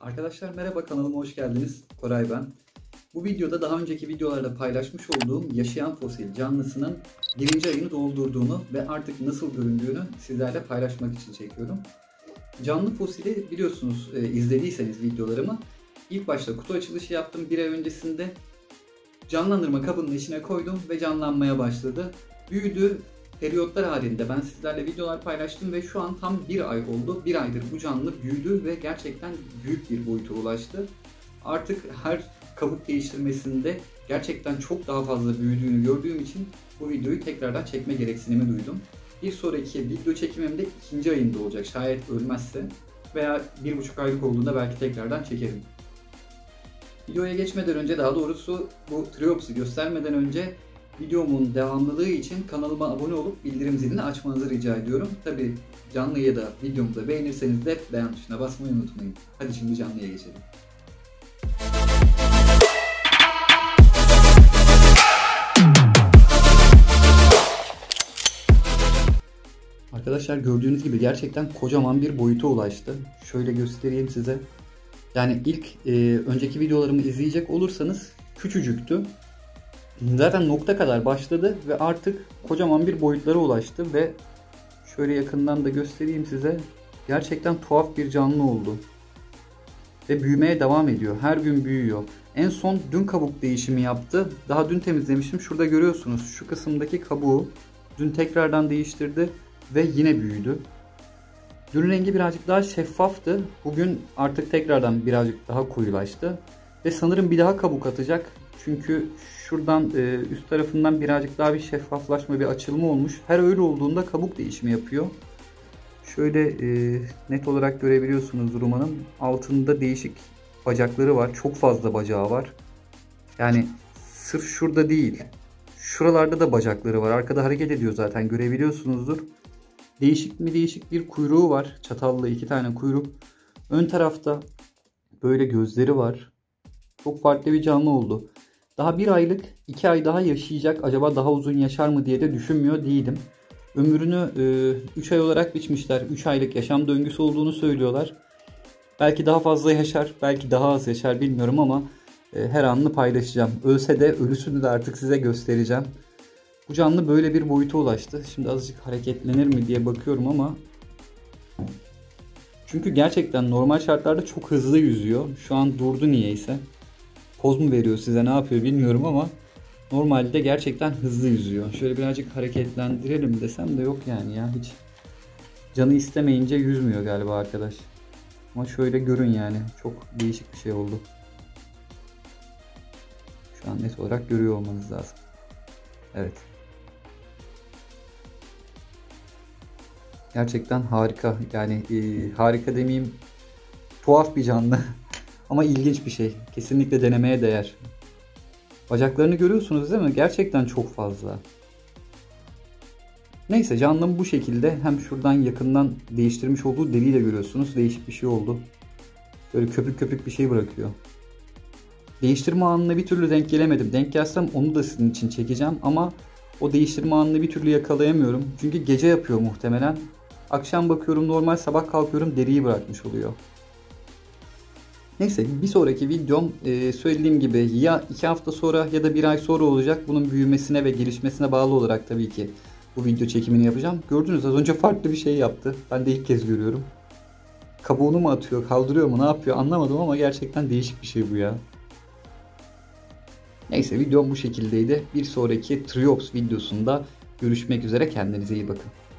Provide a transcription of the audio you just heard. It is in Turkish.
Arkadaşlar merhaba, kanalıma hoş geldiniz. Koray ben. Bu videoda daha önceki videolarda paylaşmış olduğum yaşayan fosil canlısının birinci ayını doldurduğunu ve artık nasıl göründüğünü sizlerle paylaşmak için çekiyorum. Canlı fosili biliyorsunuz, izlediyseniz videolarımı. İlk başta kutu açılışı yaptım bir ay öncesinde. Canlandırma kabının içine koydum ve canlanmaya başladı. Büyüdü. Periyotlar halinde ben sizlerle videolar paylaştım ve şu an tam bir ay oldu. Bir aydır bu canlı büyüdü ve gerçekten büyük bir boyuta ulaştı. Artık her kabuk değiştirmesinde gerçekten çok daha fazla büyüdüğünü gördüğüm için bu videoyu tekrardan çekme gereksinimi duydum. Bir sonraki video çekimim de ikinci ayında olacak şayet ölmezse, veya 1,5 aylık olduğunda belki tekrardan çekerim. Videoya geçmeden önce, daha doğrusu bu Triops göstermeden önce, videomun devamlılığı için kanalıma abone olup bildirim zilini açmanızı rica ediyorum. Tabi canlıyı da videomu da beğenirseniz de beğen tuşuna basmayı unutmayın. Hadi şimdi canlıya geçelim. Arkadaşlar gördüğünüz gibi gerçekten kocaman bir boyuta ulaştı. Şöyle göstereyim size. Yani ilk önceki videolarımı izleyecek olursanız küçücüktü. Zaten nokta kadar başladı ve artık kocaman bir boyutlara ulaştı ve şöyle yakından da göstereyim size. Gerçekten tuhaf bir canlı oldu. Ve büyümeye devam ediyor. Her gün büyüyor. En son dün kabuk değişimi yaptı. Daha dün temizlemiştim. Şurada görüyorsunuz şu kısımdaki kabuğu dün tekrardan değiştirdi ve yine büyüdü. Dün rengi birazcık daha şeffaftı. Bugün artık tekrardan birazcık daha koyulaştı. Ve sanırım bir daha kabuk atacak. Çünkü şuradan üst tarafından birazcık daha bir şeffaflaşma, bir açılma olmuş. Her öyle olduğunda kabuk değişimi yapıyor. Şöyle net olarak görebiliyorsunuz Ruman'ın. Altında değişik bacakları var. Çok fazla bacağı var. Yani sırf şurada değil. Şuralarda da bacakları var. Arkada hareket ediyor zaten, görebiliyorsunuzdur. Değişik bir kuyruğu var. Çatallı 2 tane kuyruk. Ön tarafta böyle gözleri var. Çok farklı bir canlı oldu. Daha bir aylık, 2 ay daha yaşayacak. Acaba daha uzun yaşar mı diye de düşünmüyor değilim. Ömrünü 3 ay olarak biçmişler. 3 aylık yaşam döngüsü olduğunu söylüyorlar. Belki daha fazla yaşar, belki daha az yaşar bilmiyorum ama her anını paylaşacağım. Ölse de ölüsünü de artık size göstereceğim. Bu canlı böyle bir boyuta ulaştı. Şimdi azıcık hareketlenir mi diye bakıyorum ama... Çünkü gerçekten normal şartlarda çok hızlı yüzüyor. Şu an durdu niyeyse. Poz mu veriyor size, ne yapıyor bilmiyorum ama normalde gerçekten hızlı yüzüyor. Şöyle birazcık hareketlendirelim desem de yok yani ya, hiç canı istemeyince yüzmüyor galiba arkadaş. Ama şöyle görün yani, çok değişik bir şey oldu. Şu an net olarak görüyor olmanız lazım. Evet. Gerçekten harika. Yani harika demeyeyim, tuhaf bir canlı. Ama ilginç bir şey. Kesinlikle denemeye değer. Bacaklarını görüyorsunuz değil mi? Gerçekten çok fazla. Neyse, canlım bu şekilde. Hem şuradan yakından değiştirmiş olduğu deriyi de görüyorsunuz. Değişik bir şey oldu. Böyle köpük köpük bir şey bırakıyor. Değiştirme anına bir türlü denk gelemedim. Denk gelsem onu da sizin için çekeceğim ama o değiştirme anını bir türlü yakalayamıyorum. Çünkü gece yapıyor muhtemelen. Akşam bakıyorum normal, sabah kalkıyorum deriyi bırakmış oluyor. Neyse, bir sonraki videom söylediğim gibi ya 2 hafta sonra ya da 1 ay sonra olacak. Bunun büyümesine ve gelişmesine bağlı olarak tabii ki bu video çekimini yapacağım. Gördünüz, az önce farklı bir şey yaptı. Ben de ilk kez görüyorum. Kabuğunu mu atıyor, kaldırıyor mu, ne yapıyor anlamadım ama gerçekten değişik bir şey bu ya. Neyse, videom bu şekildeydi. Bir sonraki Triops videosunda görüşmek üzere. Kendinize iyi bakın.